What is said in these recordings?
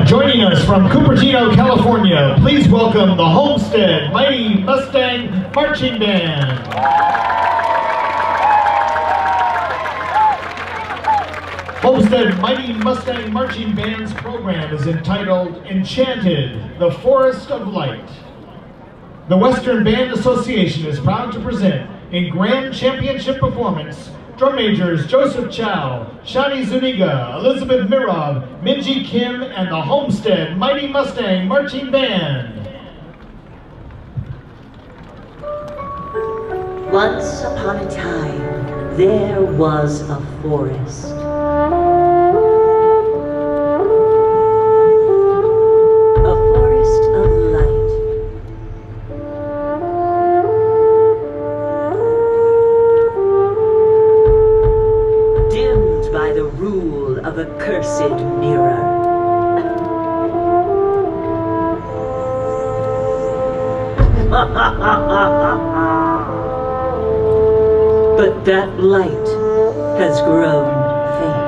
Joining us from Cupertino, California, please welcome the Homestead Mighty Mustang Marching Band. Homestead Mighty Mustang Marching Band's program is entitled Enchanted, the Forest of Light. The Western Band Association is proud to present in grand championship performance drum majors Joseph Chow, Shani Zuniga, Elizabeth Mirov, Minji Kim, and the Homestead Mighty Mustang Marching Band. Once upon a time, there was a forest. A forest of light. Dimmed by the rule of a cursed mirror. But that light has grown faint.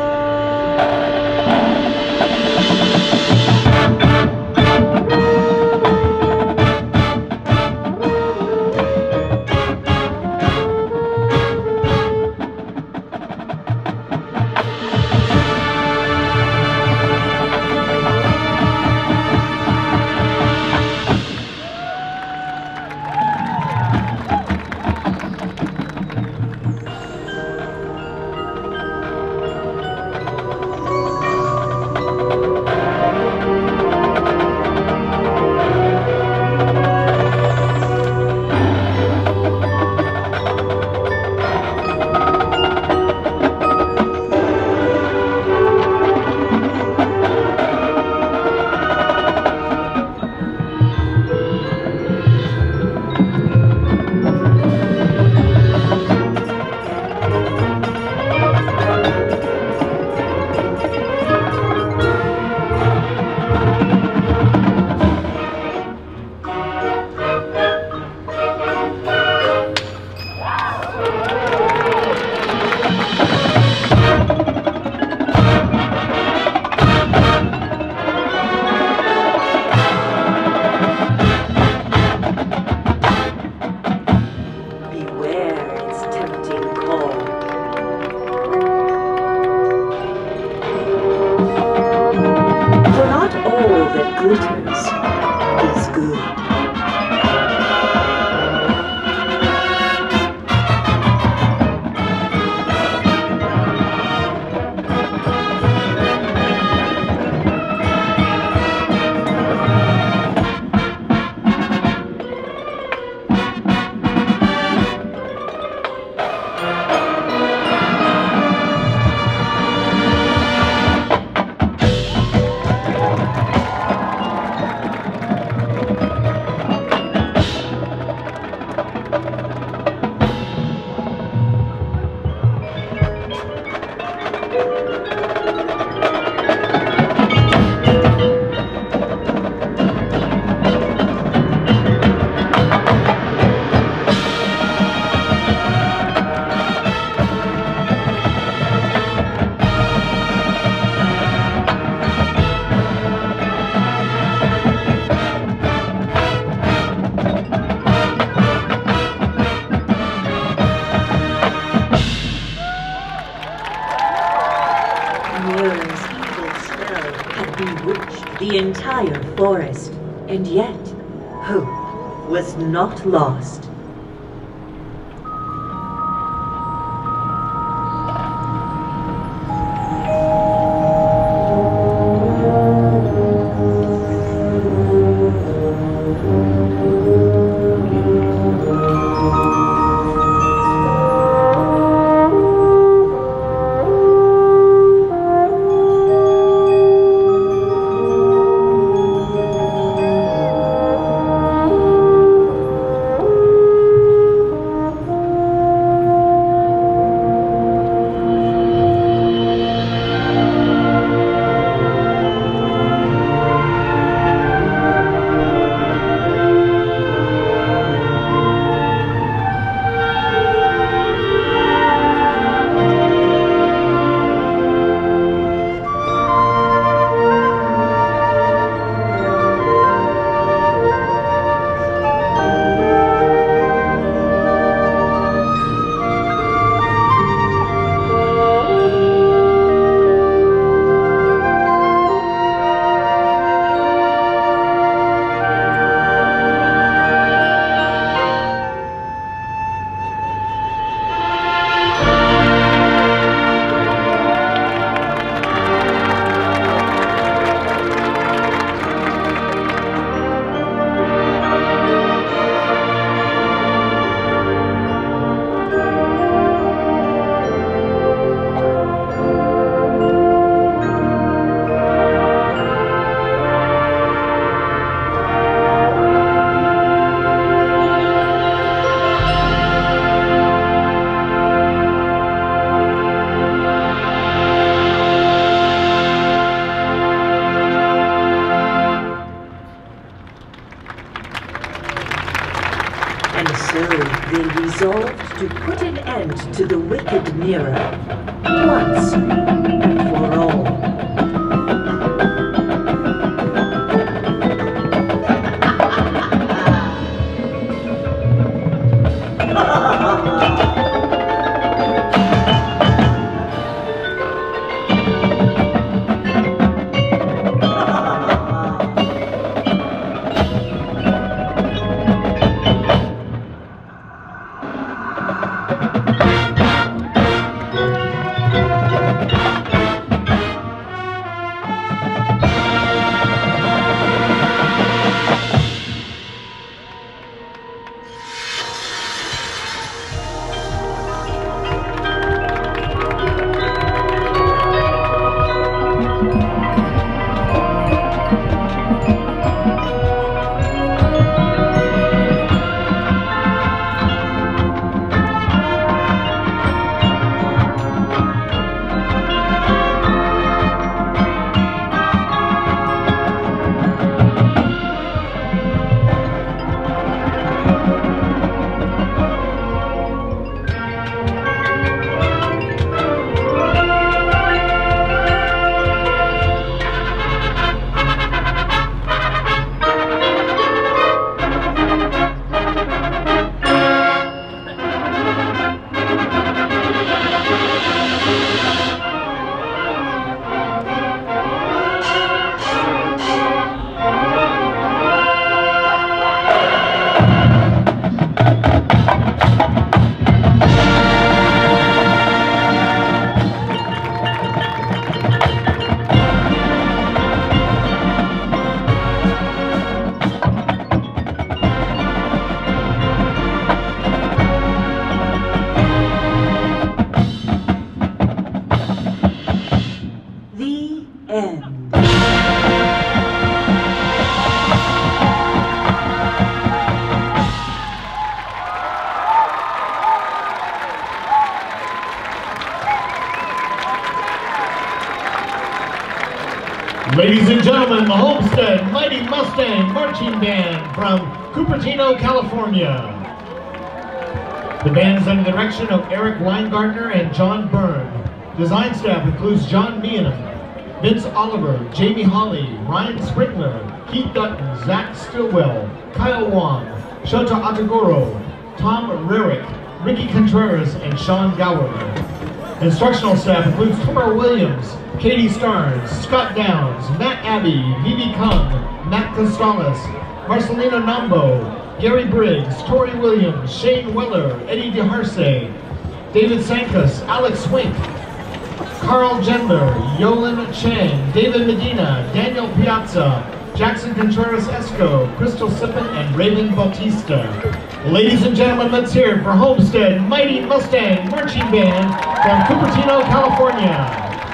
Glitters is good. The entire forest, and yet hope was not lost. And so they resolved to put an end to the wicked mirror, once and for all. Ladies and gentlemen, the Homestead Mighty Mustang Marching Band from Cupertino, California. The band is under the direction of Eric Weingartner and John Byrne. Design staff includes John Meehan, Vince Oliver, Jamie Hawley, Ryan Springler, Keith Dutton, Zach Stillwell, Kyle Wong, Shota Atagoro, Tom Rarick, Ricky Contreras, and Sean Gower. Instructional staff includes Tumar Williams, Katie Starnes, Scott Downs, Matt Abbey, Vivi Kung, Matt Costales, Marcelino Nambo, Gary Briggs, Tori Williams, Shane Weller, Eddie DeHarce, David Sankus, Alex Swink, Carl Gendler, Yolan Chang, David Medina, Daniel Piazza, Jackson Contreras Esco, Crystal Sippin, and Raven Bautista. Ladies and gentlemen, let's hear it for Homestead Mighty Mustang Marching Band from Cupertino, California.